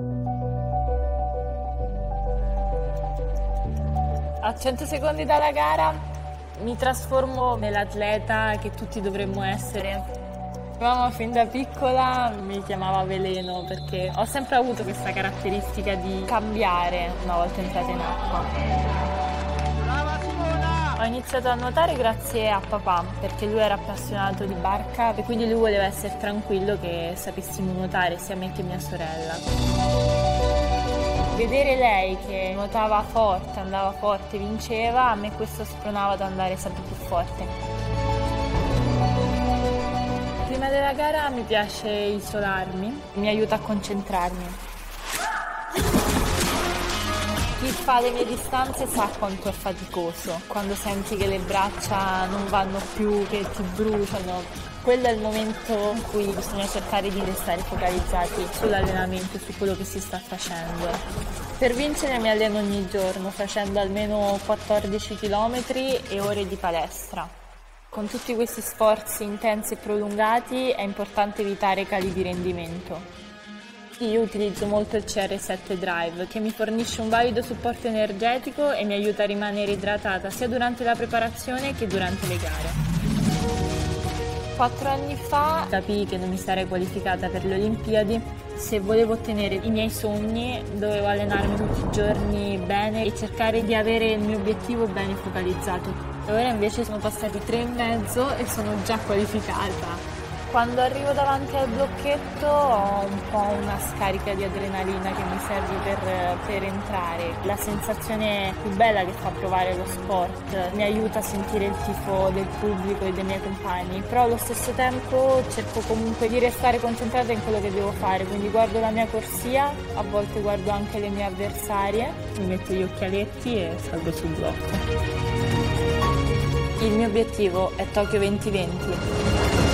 A 100 secondi dalla gara mi trasformo nell'atleta che tutti dovremmo essere. Mamma fin da piccola mi chiamava Veleno perché ho sempre avuto questa caratteristica di cambiare una volta entrata in acqua. Brava Simona! Ho iniziato a nuotare grazie a papà perché lui era appassionato di barca e quindi lui voleva essere tranquillo che sapessimo nuotare sia me che mia sorella. Vedere lei che nuotava forte, andava forte, vinceva, a me questo spronava ad andare sempre più forte. Prima della gara mi piace isolarmi, mi aiuta a concentrarmi. Chi fa le mie distanze sa quanto è faticoso, quando senti che le braccia non vanno più, che ti bruciano. Quello è il momento in cui bisogna cercare di restare focalizzati sull'allenamento, su quello che si sta facendo. Per vincere mi alleno ogni giorno, facendo almeno 14 km e ore di palestra. Con tutti questi sforzi intensi e prolungati è importante evitare cali di rendimento. Io utilizzo molto il CR7 Drive, che mi fornisce un valido supporto energetico e mi aiuta a rimanere idratata sia durante la preparazione che durante le gare. 4 anni fa capii che non mi sarei qualificata per le Olimpiadi. Se volevo ottenere i miei sogni dovevo allenarmi tutti i giorni bene e cercare di avere il mio obiettivo bene focalizzato. E ora invece sono passati 3 e mezzo e sono già qualificata. Quando arrivo davanti al blocchetto ho un po' una scarica di adrenalina che mi serve per entrare. La sensazione più bella che fa provare lo sport, mi aiuta a sentire il tifo del pubblico e dei miei compagni, però allo stesso tempo cerco comunque di restare concentrata in quello che devo fare, quindi guardo la mia corsia, a volte guardo anche le mie avversarie, mi metto gli occhialetti e salgo sul blocco. Il mio obiettivo è Tokyo 2020.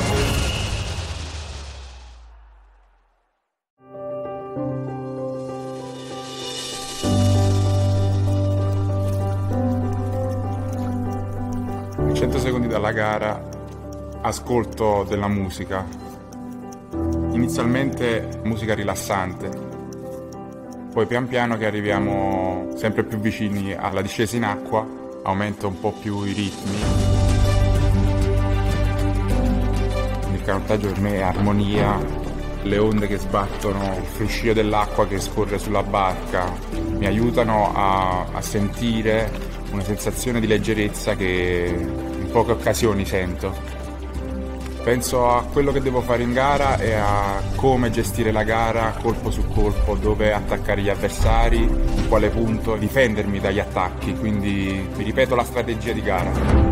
A 100 secondi dalla gara ascolto della musica, inizialmente musica rilassante, poi pian piano che arriviamo sempre più vicini alla discesa in acqua aumento un po' più i ritmi. Il canottaggio per me è armonia, le onde che sbattono, il fruscio dell'acqua che scorre sulla barca mi aiutano a sentire una sensazione di leggerezza che in poche occasioni sento. Penso a quello che devo fare in gara e a come gestire la gara colpo su colpo, dove attaccare gli avversari, in quale punto difendermi dagli attacchi, quindi mi ripeto la strategia di gara.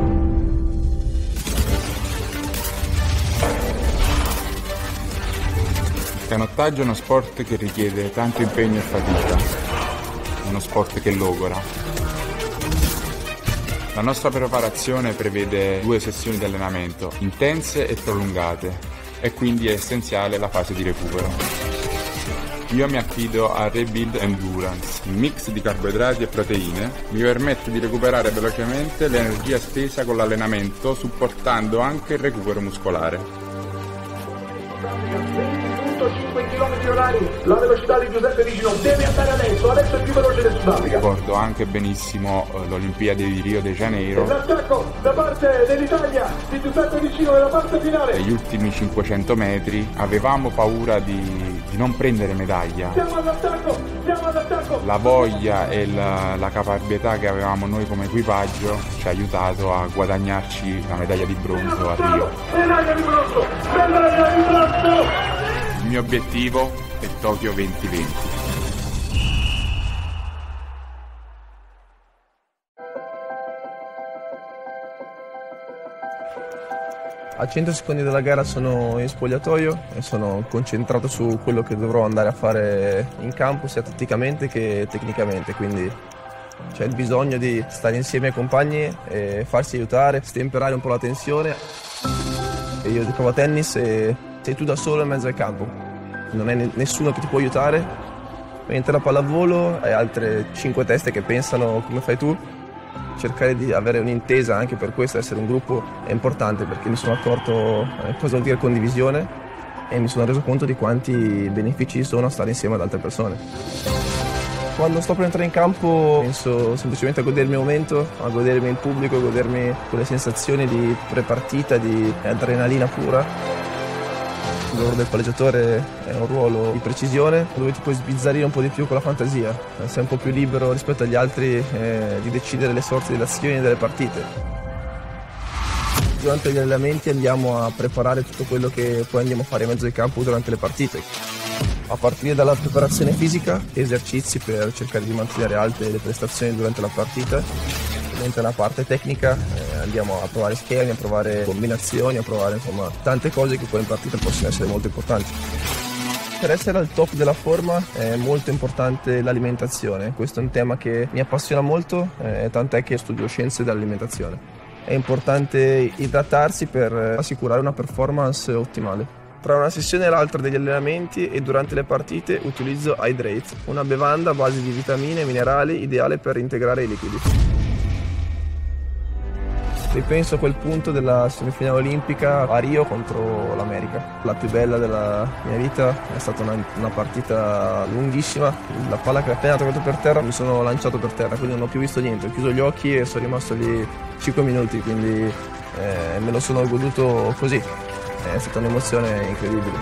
Il canottaggio è uno sport che richiede tanto impegno e fatica, è uno sport che logora. La nostra preparazione prevede 2 sessioni di allenamento, intense e prolungate, e quindi è essenziale la fase di recupero. Io mi affido a Rebuild Endurance, il mix di carboidrati e proteine mi permette di recuperare velocemente l'energia spesa con l'allenamento, supportando anche il recupero muscolare. 5 km orari, la velocità di Giuseppe Vigino deve andare adesso è più veloce del Sudafrica. Ricordo anche benissimo l'Olimpiadi di Rio de Janeiro. L'attacco da parte dell'Italia di Giuseppe Vigino nella parte finale. Negli ultimi 500 metri avevamo paura di non prendere medaglia. Siamo all'attacco! La voglia e la caparbietà che avevamo noi come equipaggio ci ha aiutato a guadagnarci la medaglia di bronzo a Rio. Medaglia di bronzo! Il mio obiettivo è Tokyo 2020. A 100 secondi dalla gara sono in spogliatoio e sono concentrato su quello che dovrò andare a fare in campo, sia tatticamente che tecnicamente, quindi c'è il bisogno di stare insieme ai compagni e farsi aiutare, stemperare un po' la tensione. E io gioco a tennis e sei tu da solo in mezzo al campo, non è nessuno che ti può aiutare, mentre la pallavolo hai altre 5 teste che pensano come fai tu. Cercare di avere un'intesa, anche per questo essere un gruppo è importante, perché mi sono accorto cosa vuol dire condivisione e mi sono reso conto di quanti benefici ci sono a stare insieme ad altre persone. Quando sto per entrare in campo penso semplicemente a godermi il momento, a godermi il pubblico, a godermi quelle sensazioni di prepartita, di adrenalina pura. Il lavoro del palleggiatore è un ruolo di precisione dove ti puoi sbizzarrire un po' di più con la fantasia, sei un po' più libero rispetto agli altri di decidere le sorti delle azioni e delle partite. Durante gli allenamenti andiamo a preparare tutto quello che poi andiamo a fare in mezzo al campo durante le partite. A partire dalla preparazione fisica, esercizi per cercare di mantenere alte le prestazioni durante la partita, mentre nella parte tecnica andiamo a provare schemi, a provare combinazioni, a provare insomma tante cose che poi in partita possono essere molto importanti. Per essere al top della forma è molto importante l'alimentazione, questo è un tema che mi appassiona molto, tant'è che studio scienze dell'alimentazione. È importante idratarsi per assicurare una performance ottimale. Tra una sessione e l'altra degli allenamenti e durante le partite utilizzo Hydrate, una bevanda a base di vitamine e minerali ideale per integrare i liquidi. Ripenso a quel punto della semifinale olimpica a Rio contro l'America. La più bella della mia vita, è stata una partita lunghissima. La palla che appena toccato per terra mi sono lanciato per terra, quindi non ho più visto niente. Ho chiuso gli occhi e sono rimasto lì 5 minuti, quindi me lo sono goduto così. È stata un'emozione incredibile.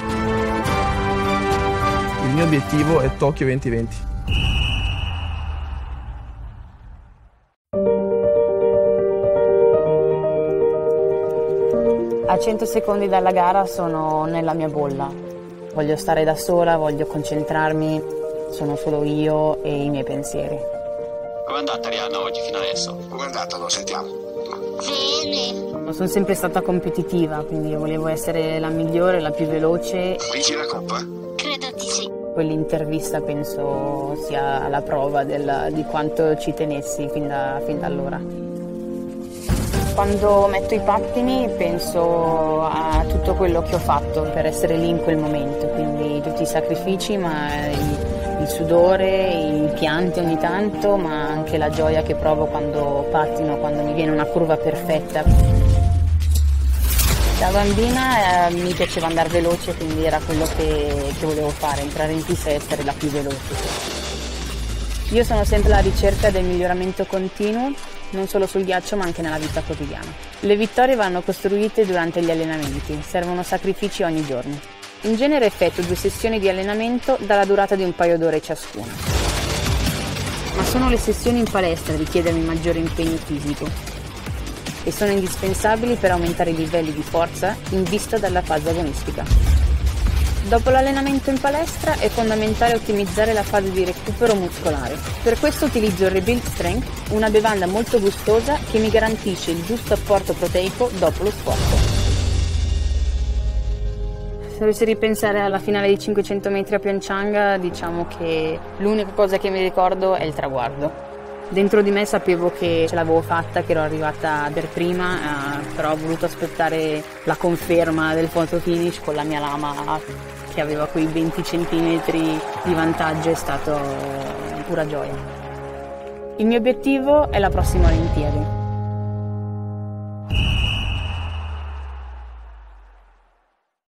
Il mio obiettivo è Tokyo 2020. A 100 secondi dalla gara sono nella mia bolla. Voglio stare da sola, voglio concentrarmi, sono solo io e i miei pensieri. Com'è andata Arianna oggi fino adesso? Com'è andata? Lo sentiamo. Bene. Sono sempre stata competitiva, quindi volevo essere la migliore, la più veloce. Vinci la coppa? Credo di sì. Quell'intervista penso sia la prova di quanto ci tenessi fin da allora. Quando metto i pattini penso a tutto quello che ho fatto per essere lì in quel momento, quindi tutti i sacrifici, ma il sudore, i pianti ogni tanto, ma anche la gioia che provo quando pattino, quando mi viene una curva perfetta. Da bambina mi piaceva andare veloce, quindi era quello che volevo fare, entrare in pista e essere la più veloce. Io sono sempre alla ricerca del miglioramento continuo, non solo sul ghiaccio ma anche nella vita quotidiana. Le vittorie vanno costruite durante gli allenamenti, servono sacrifici ogni giorno. In genere effettuo 2 sessioni di allenamento dalla durata di un paio d'ore ciascuna. Ma sono le sessioni in palestra a richiedermi maggiore impegno fisico e sono indispensabili per aumentare i livelli di forza in vista della fase agonistica. Dopo l'allenamento in palestra è fondamentale ottimizzare la fase di recupero muscolare. Per questo utilizzo il Rebuild Strength, una bevanda molto gustosa che mi garantisce il giusto apporto proteico dopo lo sforzo. Se dovessi ripensare alla finale di 500 metri a Pyeongchang, diciamo che l'unica cosa che mi ricordo è il traguardo. Dentro di me sapevo che ce l'avevo fatta, che ero arrivata per prima, però ho voluto aspettare la conferma del photo finish con la mia lama che aveva quei 20 centimetri di vantaggio, è stato pura gioia. Il mio obiettivo è la prossima Olimpiadi.